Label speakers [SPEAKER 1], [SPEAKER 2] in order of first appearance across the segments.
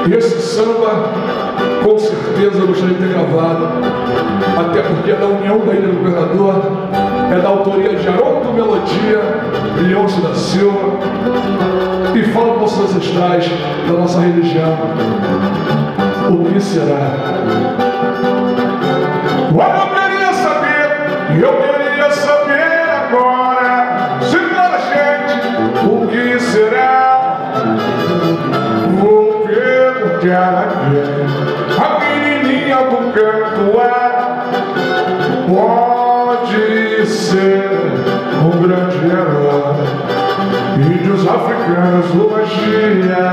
[SPEAKER 1] E esse samba, com certeza, eu gostaria de ter gravado, até porque é da União da Ilha do Governador, é da autoria de Haroldo Melodia, Leôncio da Silva, e fala dos nossos ancestrais, da nossa religião. O que será? Eu queria saber agora, se fala gente, o que será? Vou perguntar aqui, a menininha do canto pode ser um grande herói, índios africanos do magia,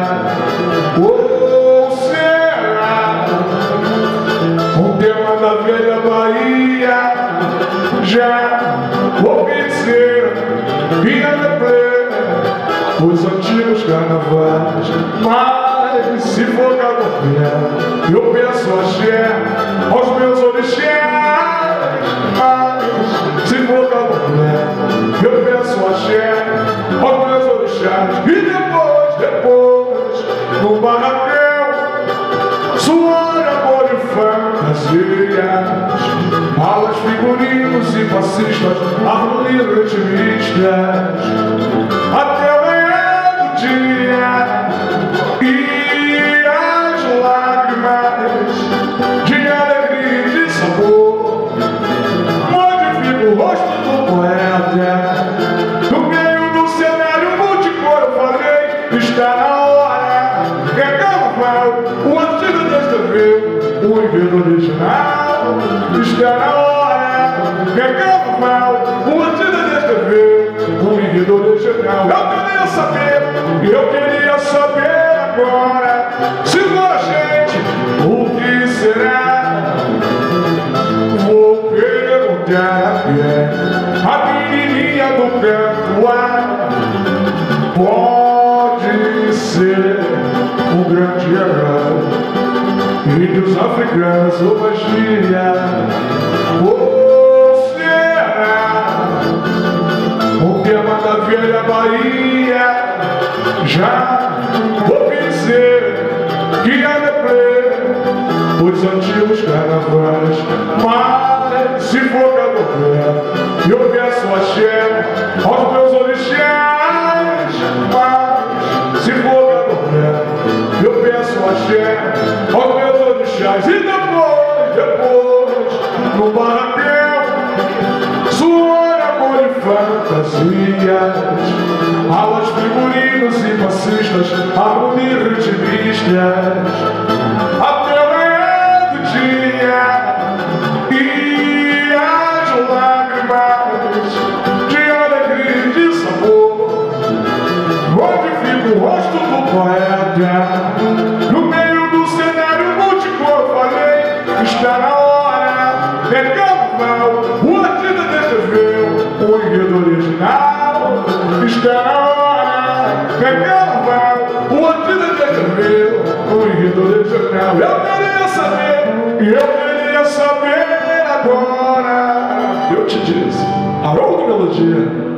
[SPEAKER 1] ou será um tema da velha Bahia? Já ouvi dizer que era plena os antigos carnavais, mas se for capoeira, eu peço axé aos meus orixás. Mas se for capoeira, eu peço axé aos meus orixás. E depois, no barracão, suor, amor e fantasias, alas, figurinos e passistas, harmonia ritmistas, até o manhã do dia. E as lágrimas de alegria e de sabor modificam o rosto do poeta. No meio do cenário multicor, eu falei, está na hora. É carnaval, o artista descreveu o enredo original. Está na hora. É carnaval, o artista descreveu o enredo original. Eu queria saber agora, se for gente, o que será? Vou perguntar a menininha do canto pode ser um grande herói, índios africanos ou magia, ou será um tema da velha Bahia? Já ouvi dizer que é de plena os antigos carnavais, mas se for capoeira, eu peço axé aos meus orixás. Mas se for capoeira, eu peço axé aos meus orixás. E depois, no barracão, suor, amor e fantasias, alas, figurinos e passistas, harmonia ritmistas, até o manhã do dia. E as lágrimas de alegria e de sabor modificam o rosto do poeta. No meio do cenário multicor, eu falei, está na hora. É carnaval, o artista descreveu o enredo original. Está na hora. É carnaval, o artista descreveu o enredo original. Eu queria saber agora. Eu te disse, Haroldo Melodia.